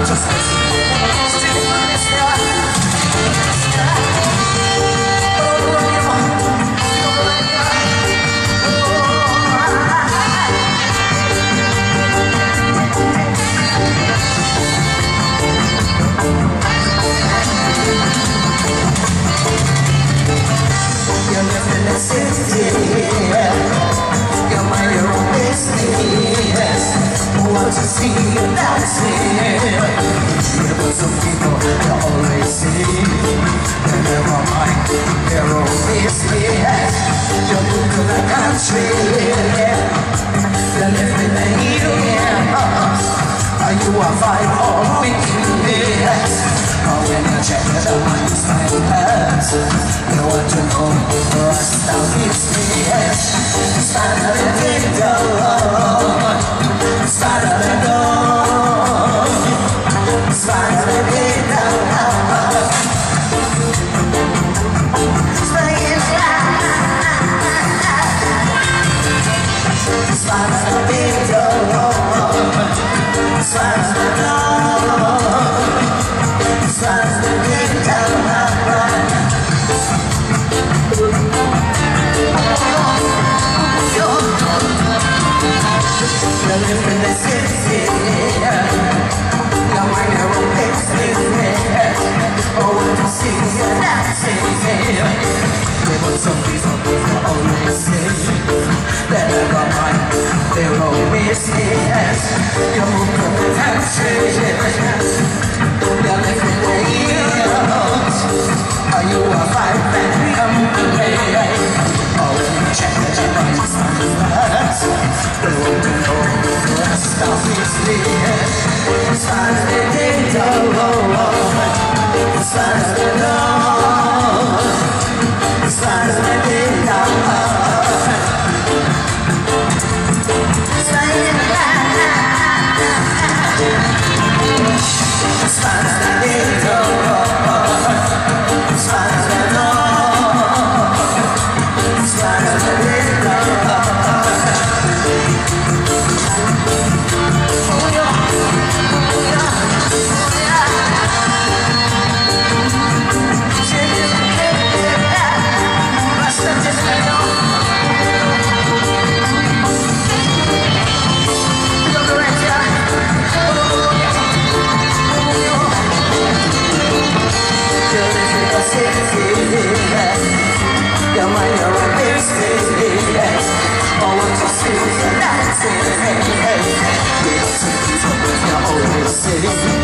See you dancing. But some people they always say, never mind, their own business. You move to the country, you live in the hills. You are fine or weakness. When you check the one's silence, you want to know what's down business. Stand up and take the Lord. Stand up and go. Stand up and take the Lord. Stand up and take the Lord. Stand up and go. You live in the city, you mind your own business. Oh, when you see you dancing, but some people always say that never mind their own business. You move from the country, you live in the hills. You are fine and company. Oh, when you check the device on the lights, they want to know what stuff is this. Signs the data road, signs the Lord, signs the data road. Signs the data road, signs the Lord, signs the data road. You mind your own business. Oh, what you see is a dancing. With some people, you always say,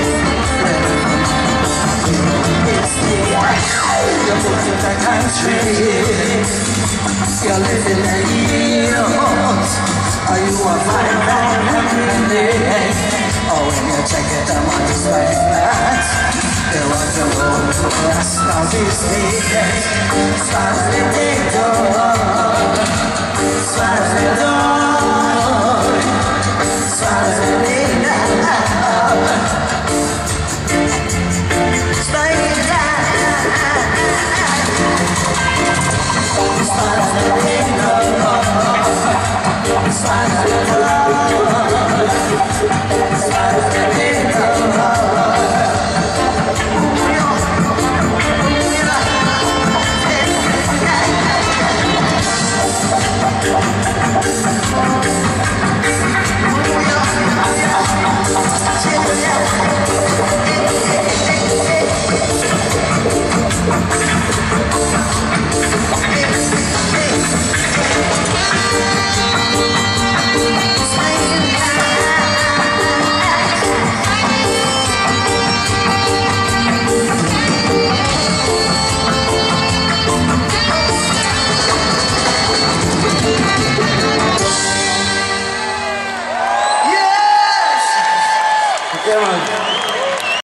you move to the country, you live in the hills. You are fine and company. Oh, when you check it, the money's like that. There was a road to rest on these days.